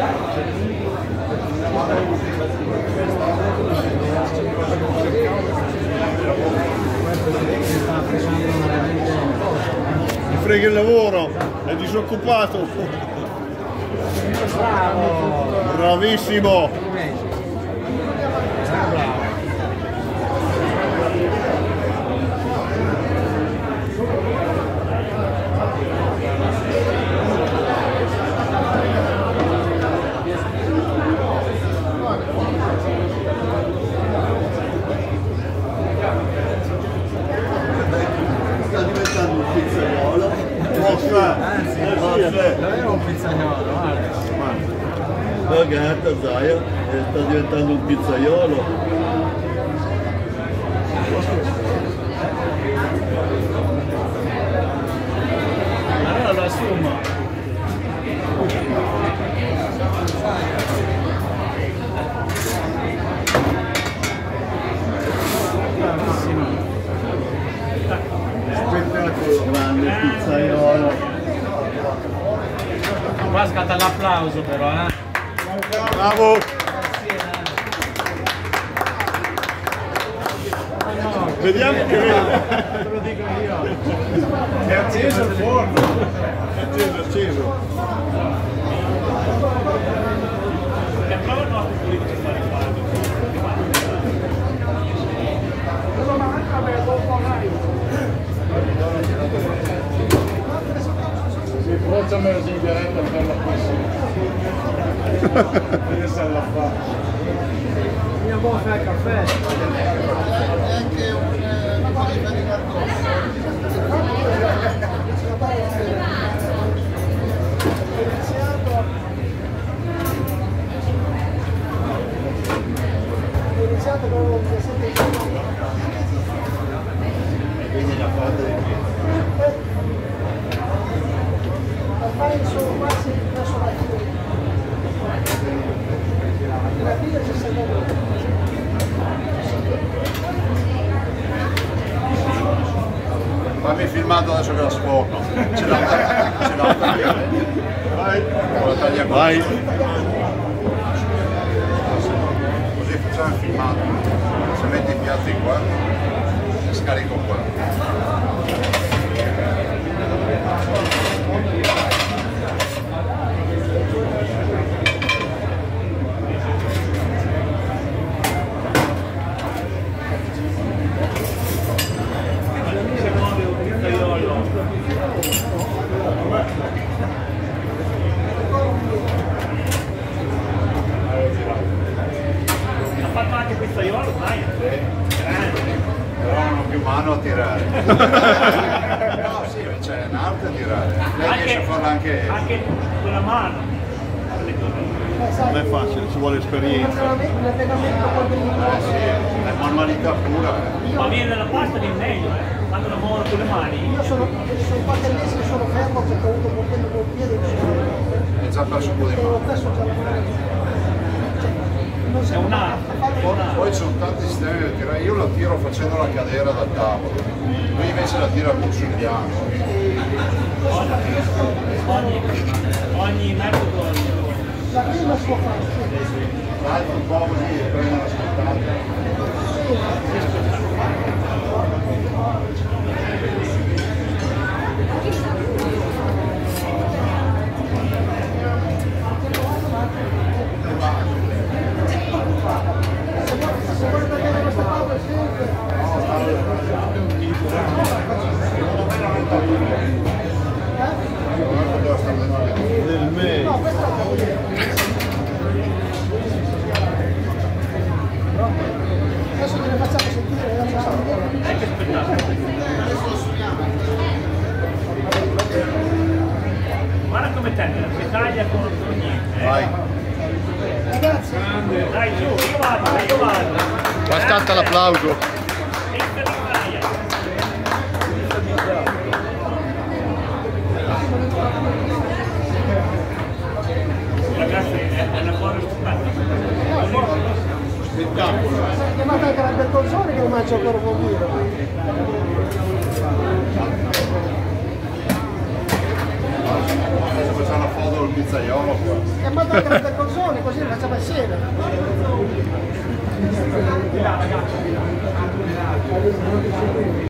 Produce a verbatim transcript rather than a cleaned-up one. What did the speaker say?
Mi frega il lavoro, è disoccupato. Bravo! Bravissimo! Anzi, davvero un pizzaiolo, guarda. Guarda, Zaya, sta diventando un pizzaiolo. Allora lo assumo. Grande pizzaiolo. Qua scatta l'applauso però, eh. Bravo! Vediamo che te lo dico io. È acceso il forno. È acceso, è acceso. Che prova il nostro politico a fare il Sì, facciamelo in diretta per la prossima. Adesso alla fa. Mia buona fare il caffè. Anche un panino di cartone. È iniziato con un diciassette. Quindi la foto di Ormai sono quasi verso la fine. La fine c'è sempre. Fammi filmato adesso che la sforno. Ce l'ho ce l'ho tagliare. Vai. La tagliamo. Vai. Così facciamo il filmato. Se metti i piatti qua e scarico qua. Ha fatto anche pizzaiolo, dai. Però non ho più mano a tirare. No, sì, c'è un'arte a tirare. Lei riesce a farla anche... Anche con la mano. Non è facile, ci vuole esperienza. L'allenamento con degli Eh sì, è manualità pura. Eh. Ma viene dalla pasta viene meglio, eh. Quando lavoro con le mani. Io sono, sono qualche mese che sono fermo perché ho avuto un problema col piede. È già perso un po' di Ho mano. perso già la mano. Non È si un'arte. Poi ci sono tanti sistemi da tirare. Io la tiro facendola cadere dal tavolo. Lui invece la tira più sul piano. Ogni, ogni metodo. La prima si può fare. L'altro un po' così e prende la scottata. Se vuoi vedere questa tavola Del me. no, questa adesso te ne facciamo sentire. Che spettacolo. Guarda come tende, si taglia con niente. Vai. Ragazzi, Dai giù, io vado, dai, io vado. Qua scatta l'applauso. Entra di Italia. Ragazzi, è una buona Spettacolo. chiamate anche la Bertonzoni che non mangia ancora con lui. Adesso facciamo la foto solo il pizzaiolo qua. E manda anche le persone così le facciamo assieme.